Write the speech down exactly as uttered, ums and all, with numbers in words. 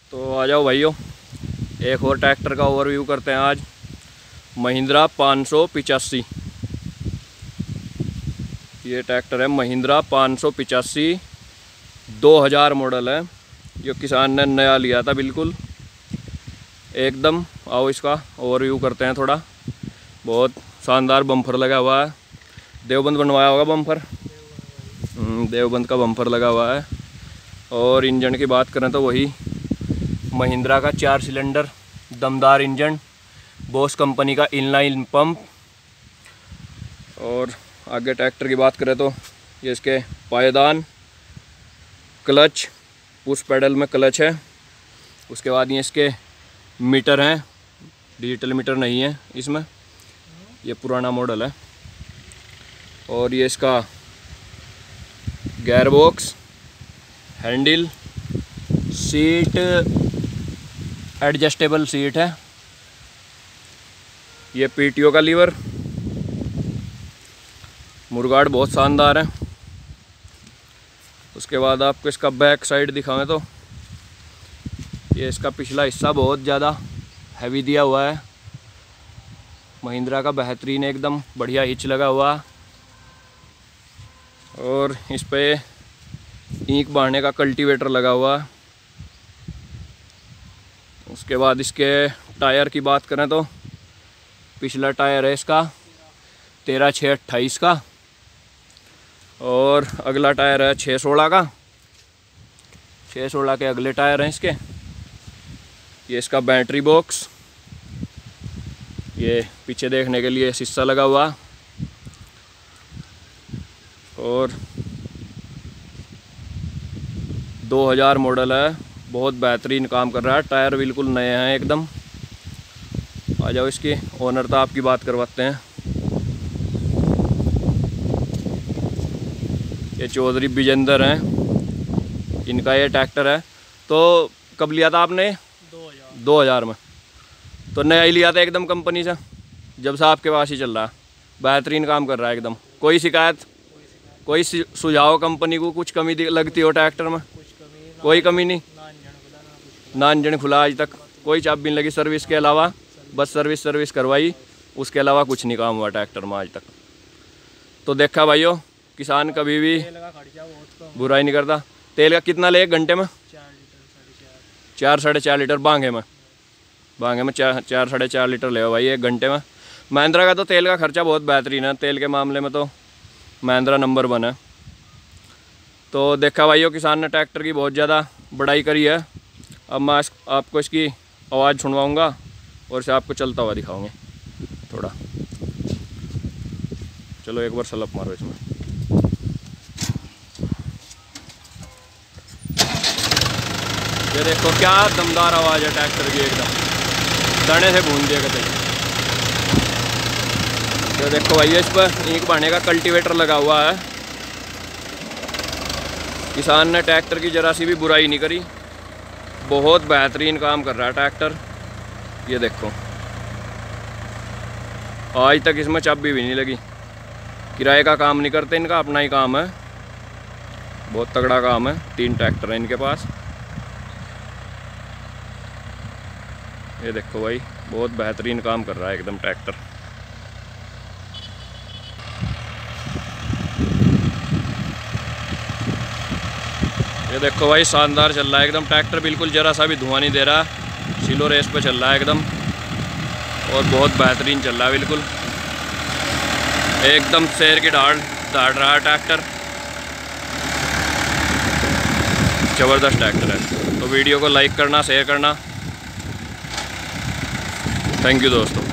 तो आ जाओ भाइयों, एक और ट्रैक्टर का ओवरव्यू करते हैं आज। महिंद्रा पाँच सौ पिचासी, ये ट्रैक्टर है महिंद्रा पाँच सौ पिचासी, दो हज़ार मॉडल है। जो किसान ने नया लिया था बिल्कुल एकदम। आओ इसका ओवरव्यू करते हैं थोड़ा। बहुत शानदार बम्पर लगा हुआ है, देवबंद बनवाया होगा बम्पर, देवबंद का बम्पर लगा हुआ है। और इंजन की बात करें तो वही महिंद्रा का चार सिलेंडर दमदार इंजन, बोस कंपनी का इनलाइन पंप। और आगे ट्रैक्टर की बात करें तो ये इसके पायदान, क्लच, पुश पैडल में क्लच है। उसके बाद ये इसके मीटर हैं, डिजिटल मीटर नहीं है इसमें, ये पुराना मॉडल है। और ये इसका gear box, handle, seat adjustable seat है। ये पीटीओ का लीवर, मुर्गाड़ बहुत शानदार है। उसके बाद आपको इसका बैक साइड दिखाएं तो ये इसका पिछला हिस्सा बहुत ज़्यादा हैवी दिया हुआ है। महिंद्रा का बेहतरीन एकदम बढ़िया हिच लगा हुआ। और इस पे ईंख बांधने का कल्टीवेटर लगा हुआ। उसके बाद इसके टायर की बात करें तो पिछला टायर है इसका तेरह छः अट्ठाईस का, और अगला टायर है छः सोलह का। छः सोलह के अगले टायर हैं इसके। ये इसका बैटरी बॉक्स, ये पीछे देखने के लिए शीशा लगा हुआ। और दो हज़ार मॉडल है, बहुत बेहतरीन काम कर रहा है। टायर बिल्कुल नए हैं एकदम। आ जाओ इसके ओनर तो आपकी बात करवाते हैं। ये चौधरी विजेंद्र हैं, इनका ये ट्रैक्टर है। तो कब लिया था आपने? दो हज़ार में। तो नया ही लिया था एकदम कंपनी से, जब से आपके पास ही चल रहा है। बेहतरीन काम कर रहा है एकदम। कोई शिकायत, कोई सुझाव कंपनी को कुछ कमी लगती हो ट्रैक्टर में? कोई कमी नहीं, ना इंजन खुला आज तक, कोई चाबी नहीं लगी सर्विस के अलावा। बस सर्विस सर्विस करवाई, उसके अलावा कुछ नहीं काम हुआ ट्रैक्टर में आज तक। तो देखा भाइयों, किसान कभी भी बुराई नहीं करता। तेल का कितना ले एक घंटे में? चार साढ़े चार लीटर बांगे में बांगे में चार चार साढ़े चार लीटर ले भाई एक घंटे में। महिंद्रा का तो तेल का खर्चा बहुत बेहतरीन है, तेल के मामले में तो महिंद्रा नंबर वन है। तो देखा भाइयों, किसान ने ट्रैक्टर की बहुत ज़्यादा बड़ाई करी है। अब मैं आपको इसकी आवाज़ सुनवाऊँगा और इसे आपको चलता हुआ दिखाऊंगे थोड़ा। चलो एक बार सलप मारो इसमें। ये देखो क्या दमदार आवाज़ है ट्रैक्टर की, एकदम तने से भून दिया कहते। ये देखो भैया, इस पर ईंख बांधने का कल्टीवेटर लगा हुआ है। किसान ने ट्रैक्टर की जरा सी भी बुराई नहीं करी, बहुत बेहतरीन काम कर रहा है ट्रैक्टर। ये देखो आज तक इसमें चाबी भी नहीं लगी। किराए का काम नहीं करते, इनका अपना ही काम है। बहुत तगड़ा काम है। तीन ट्रैक्टर हैं इनके पास। ये देखो भाई, बहुत बेहतरीन काम कर रहा है एकदम ट्रैक्टर। ये देखो भाई, शानदार चल रहा है एकदम ट्रैक्टर, बिल्कुल जरा सा भी धुआं नहीं दे रहा। स्लो रेस पे चल रहा है एकदम, और बहुत बेहतरीन चल रहा है बिल्कुल। एकदम शेर की ढाल दहाड़ रहा है ट्रैक्टर, ज़बरदस्त ट्रैक्टर है। तो वीडियो को लाइक करना, शेयर करना। थैंक यू दोस्तों।